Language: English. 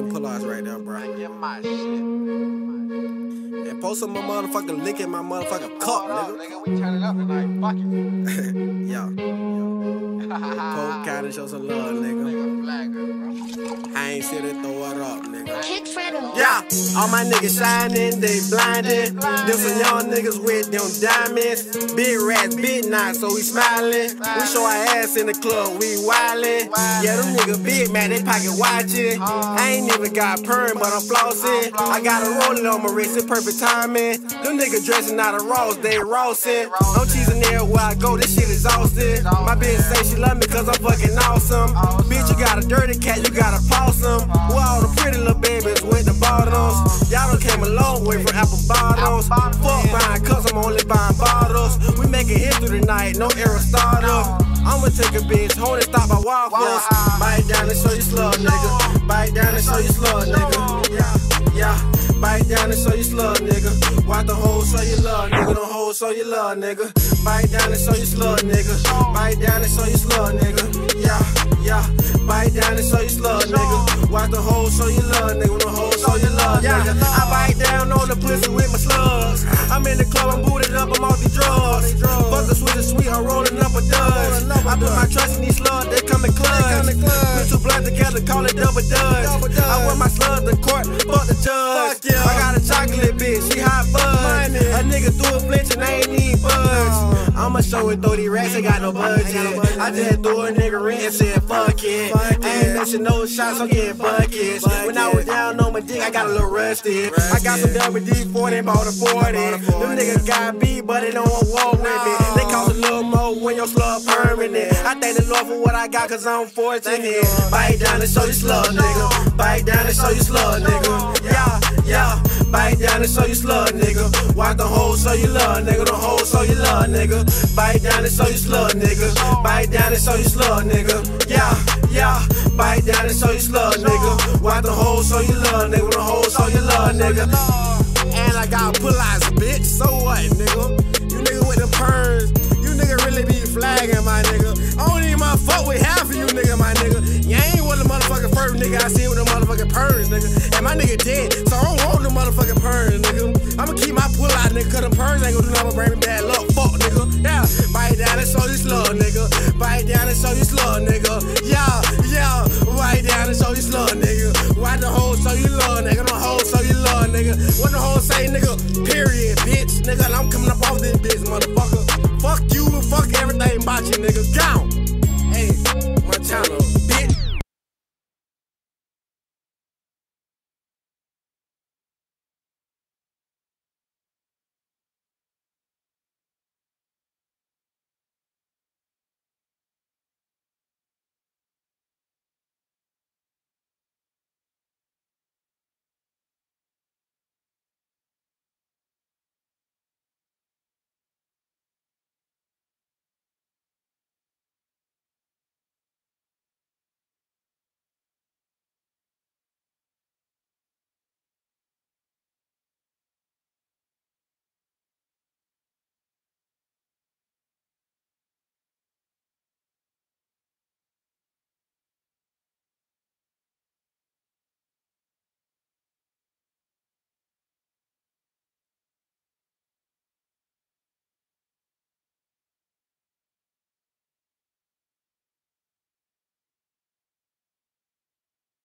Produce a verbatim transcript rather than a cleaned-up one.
them pull-outs right there, bro. I get my shit. And post some of my motherfucking lick in my motherfucking cup, nigga. nigga. We turn it up tonight. Fuck it. Yeah. Poke out and show some love, nigga. Nigga flagger, bro. I ain't sit and throw it up, nigga. Kick Fredo. Yeah, all my niggas shining, they blinded. Them some young niggas with them diamonds. Big rats, big knots, so we smiling. We show our ass in the club, we wildin'. Yeah, them niggas big, man, they pocket watching. I ain't even got perm, but I'm flossing. I got a rollin' on my wrist, it's perfect timing. Them niggas dressing out of Ross, they Rossin'. I'm cheesing everywhere I go, this shit exhausted. My bitch say she love me cause I'm fucking awesome. Bitch, you got a dirty cat, you got a possum. Where all the pretty little babies with the bottles. Y'all done came a long way from apple bottles. Fuck buying cups, I'm only buying bottles. We making history tonight, no Aristotle. I'ma take a bitch, hold it, stop by waffles. Bite down and show you slug, nigga. Bite down and show you slug, nigga. Yeah, yeah. Bite down and show you slug, nigga. Watch the hoes show you love, nigga. Them hoes show you love, nigga. Bite down and show you slug, nigga. Bite down and show you slug, nigga. Yeah, yeah. Bite down and show you slug, nigga. Watch the hoes show you love, nigga. Them hoes show you love, nigga. I bite down on the pussy with my slugs. I'm in the club, I'm booted up, I'm off these drugs. Fuck the sweet and sweet, I'm rolling up a dust. I put my trust in these slugs, they come in clutch. Put two bloods together, call it double dutch. I wear my slugs to court, fuck the judge. I got a chocolate bitch, she hot buzz. A nigga threw a flinch and I ain't need budge. I'ma show it through these racks, ain't got no budget. I just threw a nigga rent and said fuck it. I ain't missing no shots, I'm getting buckets. When I was down on my dick, I got a little rusty. I got some W D forty, bought a forty. Them niggas got beat, but they don't want war with me. They cost a little more when your slug permanent. I thank the Lord for what I got, cause I'm fortunate. Bite down and show you slug, nigga. Bite down and show you slug, nigga. Yeah, yeah. Bite down and show you slug, nigga. Watch the hoes show you love, nigga. The hoes show you love, nigga. Bite down and show you slug, nigga. Bite down and show you slug, nigga. Yeah, yeah. Bite down and show you slug, nigga. Watch the hoes show you love, nigga. The hoes show you love, nigga. And I got pull-outs, bitch. So what, nigga? You nigga with the perms. You nigga really be flagging, my nigga. I don't even my fuck with half of you, nigga, my nigga. You ain't one of the motherfucking first nigga I seen with the motherfucking perms, nigga. And my nigga dead, so I don't want the motherfucking perms, nigga. I'ma keep my pull-out, nigga, cause the perms ain't gonna do nothing but bring me bad luck. Fuck, nigga. Yeah, bite down and show you slug, nigga. Bite down and show you slug, nigga. Yeah, yeah. Bite down and show you slug, nigga. Why the hoes show you love, nigga? The hoes show you love, nigga. What the hoes say, nigga? Period, bitch. Nigga, I'm coming